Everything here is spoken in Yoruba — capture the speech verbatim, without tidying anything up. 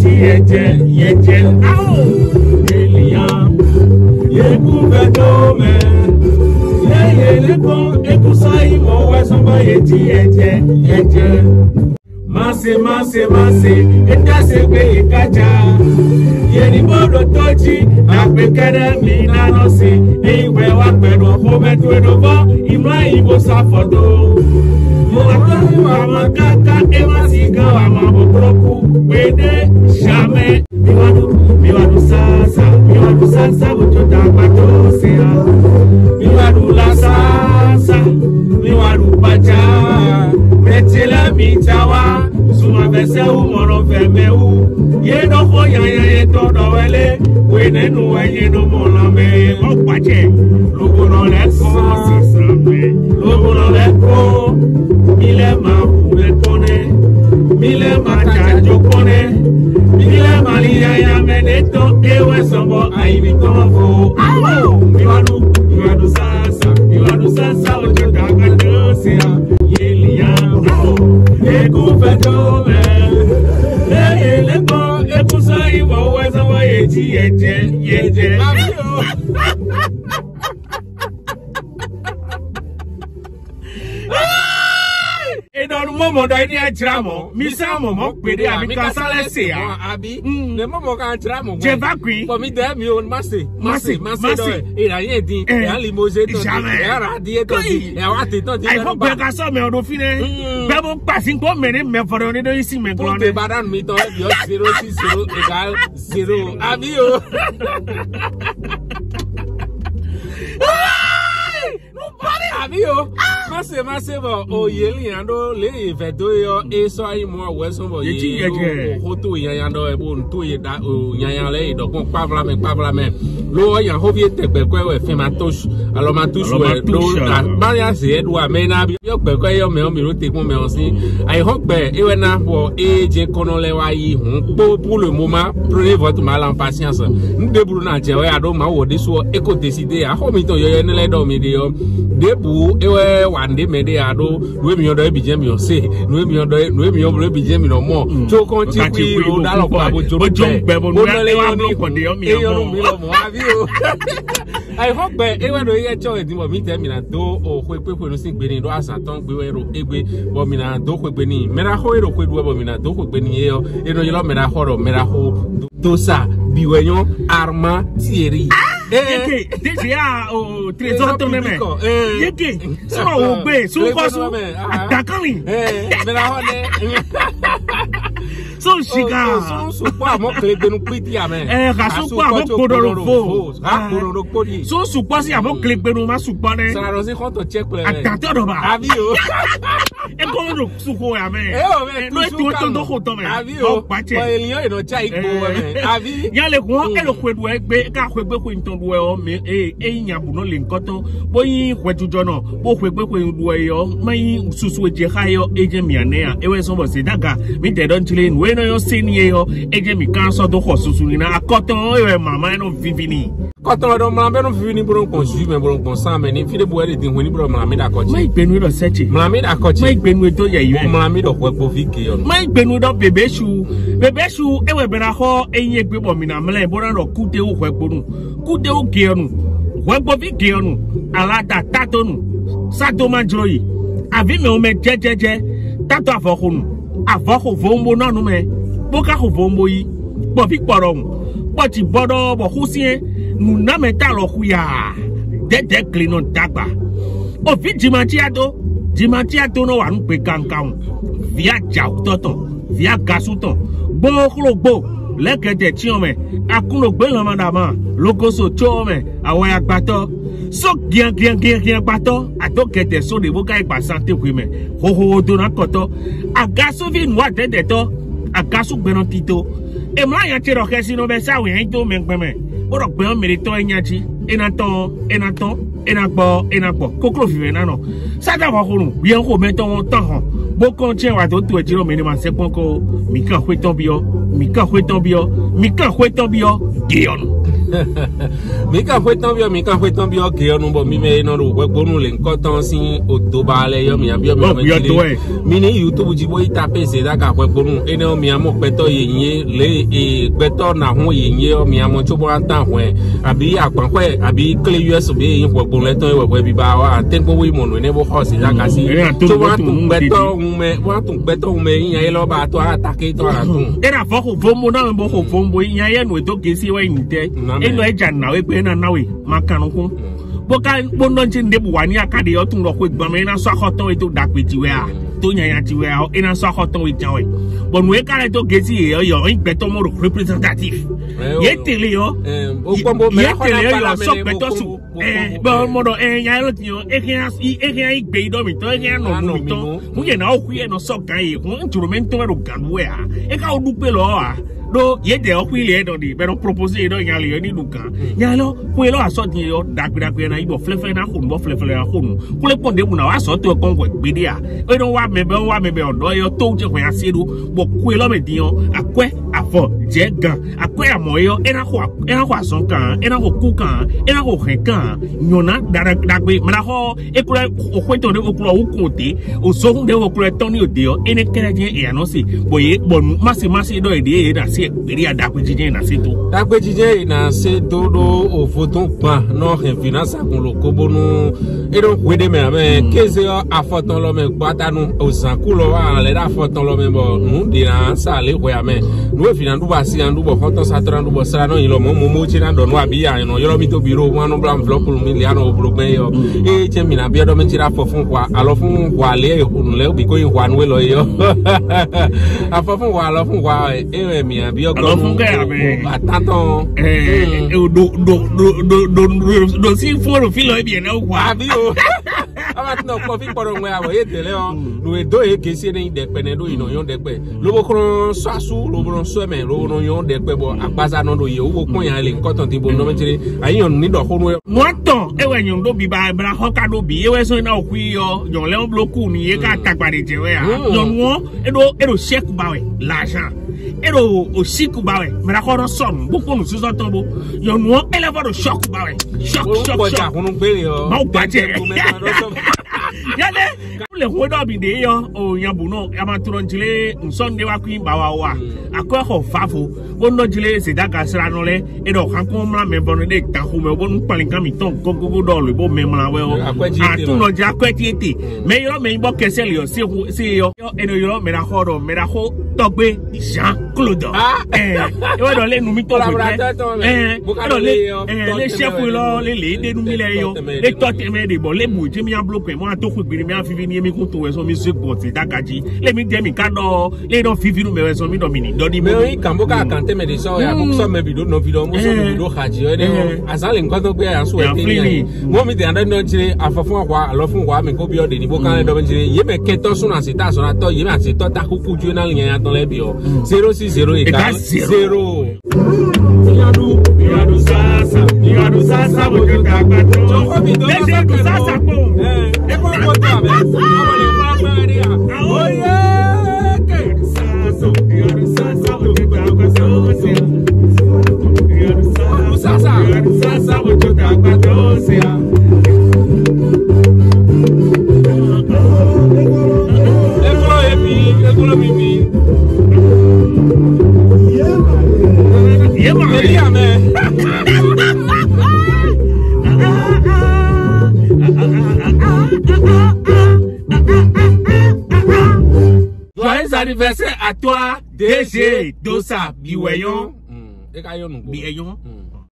tí ẹ̀jẹ̀ ẹ̀jẹ̀ áò ènìyàn yẹ̀kú fẹ́ tó mẹ́ yẹ̀yẹ̀ lẹ́kọ̀ọ́ ẹ̀kúsá ìmọ̀ wẹ́sọ̀bọ̀ yẹ tí ẹ̀jẹ̀ ẹ̀jẹ̀ mase mase mase ẹ̀dásẹ̀ gbé ìkájà yẹ̀ni bọ́dọ̀ tó jí àpèkẹ́rẹ́ mi dáná sí ìwẹ̀ wá pẹ̀lú ọ̀pọ̀ mẹ́tò ẹ̀dọ̀bọ̀ ìmọ̀ ìbò sáfọ̀dọ̀. Mama kaka emasiga wa mabokroku wede jamais miwadu miwadu sasa miwadu sasa butoda patosea miwadu la sasa miwadu bacha metela mitawa suma bese u moro femeu yedo ko yaya yeto do wele wene nu weye no mola me opache logo no le ko sisame logo no le ko mile ma ube kone mile ma chajo kone mile ma liya ya meneto ewe sombo aibi tomofo awo miwadu miwadu sasa miwadu sasa ojo daga dosia yelia eku fedome eye leko eku sa iwo weza wa yeji yeje yeje Edon momo da ni ajramo mi sa momo pede ami ka sale se ya abi ne momo ka ajramo je va qui for mi de mi on mase mase mase do e ra yen din e an limoje to e ra die to di e wa te to di ai fo pe ka so me odun fine be mo pa sin ko me ni me foro ni do isi me glo ne badan mi to yo zero six zero equal zero abi o Amigo, mase mase bo o yeli ando le vedo yo e so ai mo weso bo ye o to yan ando e bo to ye da o yan le do kon pavla me pavla me lo yan ho bi te gbe ko e fe ma touche alors ma touche we do ba ya se e do amena bi yo gbe ko yo me o mi ro te kun me o sin ai ho gbe e we na bo e je kono le wa yi hun po pour le moment prenez votre mal en patience ndeburu na je we ado ma wo de so e ko décider a ho mi to yo ye ne le do mi de yo debu ewe wande mede ado we mi odo e bije mi o se we mi odo we mi odo e bije mi no mo to kon ti wi ro da lo pa bo joro pe bo le wa ni ko de o mi o mi lo mo abi o ai hope ewe do ye cho e di mo mi te mi na do o hwe pe pe no sin gbe ni do asan ton gbe we ro egbe bo mi na do hwe gbe ni mera ho ro hwe do bo mi na do hwe gbe ni e yo e no yo mera ho ro mera ho do sa biwenyo arma tieri Yeke, déjà au trésor ton même. Yeke, ça au bé, sous quoi sous attaquant lui. Mais là on est so chica. So so quoi mon clé de nous piti amen. Eh, raso quoi mon kodoro fo. Ah, kodoro kodi. So so quoi si mon clé de nous ma supane. Ça la rose quand on check pour les. Attends do ba. Avio. E ko do suko ya men. Eh, no tu to do ko to men. Avio. Pa elian e no chai ko men. Avi. Ya le ko e lo kwedu egbe ka kwegbe ko nton we o me e e nyabu no le nkoto boyin kwejujo no bo kwegbe ko ndu e yo mai susu eje ha yo eje mi ane a ewe so bo se daga mi de don chile we no yo seni yo eje mi kan so do ho susu ni na akoto ewe mama no vivini koto do mama no vivini bro kon ju me bro kon sa me ni fi de bo e de wen bro mama mi da ko chi mai gbenu do sechi mama mi da ko chi mai gbenu to ye yo mama mi do kwepo fike yo mai gbenu do bebesu bebesu ewe bera ho eyin egbe bo mi na mele bo ro kute o kwepo nu kude o geonu wegbo vi geonu alada tatonu sato majroyi avi me o me jejeje tato afokunu afoko vombo nanu me boka ko vombo yi bo fi porom bo ti bodo bo husie nu na meta lo huya dede klinon dagba o fi jimati ado jimati ado no wa npe kankan via jaw toto via gasuton bo khlogbo lekede ti o me akuno gbe lo madama lokoso cho me awon agbato so gian gian gian gian agbato adokede so de boka ipa santé kwe me ho ho do na koto agaso vi nwa dede to agaso gberan tito e ma yan ti ro ke sino be sawe en to me gbe me o ro gbe o mere to enyachi enaton enaton enagbo enagbo kokro fi me na no sada wa horun bi en ko me to won tan han bo kon chen wa to to ejiro me ni ma se pon ko mi kan hwe ton bi o Mika Huetobio, Mika Huetobio, Gion. Mika Huetobio, Mika Huetobio, Gion, but me may not work on link cotton sing Otobale, Yamia, Mini YouTube Jiboy Tape, say that I work on any Miamo Peto Ye, lay a better now, ye, Miamo Choboanta, where I be a conquer, I be clear U S obeying what Boleto, where we bow, and temple women, whenever horses, like I see. So want to better, want to better, may yellow about to attack it or a Boko Bomo and Boko Bombo, Yayan, we don't get you in there. In the Jan now, a pen and now, Macano. Bokan Bondonchin de Buania Cadio to look with Bamena Sokoto to Dak with you are. Tonya you are in a Sokoto with Joy. But we can't get you, your better more representative. Yet, Leo, yet, so better. But Modo and Yellow, Ekias, Ekias, Bedomito, Ekiano, we know we are no so gay, want to remain to a gun where a cow do below. No, yet they are really only, but propose it on Yali Luca. Yellow, well, I saw you, Dak when I go flipping a home, flipping a home. Pull upon them when I saw to a conquest media. I don't want maybe one maybe or do you told you when I see you, but Quilomedio, a que, a for Jega, a queer moyo, and a walk, and a wasonka, and a hokuka, and a hoheka. You're not that way, Manaho, a crack or went on the Oklahoma, or so they will create Tony deal in a Canadian air, no see, boy, but Massy Massy do idea that see. Very adaptable na seto. Adaptable na seto do o photo pa no finance con lo kobo no e don kwede me ame keze afoton lo me gbata nu o san kulo wa le da afoton lo me bo nu di na sa le ko ya me nu finan du ba si an du bo konton sa tran du bo sa no ilo mo mo mo chi na do no abi ya no yo mi to biro mo no blam vlog lu mi ya no bro me yo e che mi na bi do me tira fo fun kwa alo fun kwa le un le bi ko yin kwa nu lo yo afo fun kwa alo fun kwa e mi abi alors mon gars mais attends eh do do do do do do si foro filo e bien ou quoi abi o aba no ko fi poro nwe awo e tele o no e do e ke si ni de pe ne do ino yon de pe lo bo kron so asu lo bo so me lo no yon de pe bo agbaza no do ye wo kun yan le nkan ton ti bo no metire ayin ni do ko no mo ton e we yon do bi ba bra ho ka do bi e we so na okwi yo yon le bloku ni e ka tagbare je we a yon wo e do e do check ba we l'argent ero o siku bawe mera ko son bu ko nu so tombo yo no eleva do shock bawe shock shock shock ko nu pe yo ma ba je yale le ho do bi de yo o yan bu no ya ma turo njile nsonde wa kwin bawa wa akọ ho fafo bo no jile se daga sra no le e do kan ko mra me bo no de ta ho me bo nu palin kan mi ton go go do le bo me mra we o atu no ja kwetieti me yo me bo kese le yo si si yo e no yo mera ho do mera ho togbe Jean Claude eh e wa do le nu mi to eh do le eh le chef lo le le de nu mi le yo le to te me de bo le bu je mi an bloque mo to ku gbiri mi an fifi ni mi ko to we so mi se bot dagaji le mi de mi ka do le do fifi nu me we so mi do mi ni do di mo mi kan bo ka kan te me de so ya ko so me bi do no video mo so mi do haji e de azale nkan to gbe ya so e te mo mi de anda no jire afofun kwa alo fun kwa mi ko bi o de ni bo kan do me jire ye me ke to so na sita so na to ye me ati to ta ku ku ju na yan ton le bi o zero six zero igual zero. Yadu, yadu sasa, yadu sasa, porque tá quatro. Deixa do sasa pô. É como eu tô vendo. Olha lá, Maria. Olha, que sasa, yadu sasa, porque tá quatro. Yadu sasa, yadu sasa, porque tá quatro. Joyeux anniversaire à toi, D G Dossa Biweyon. Biweyon.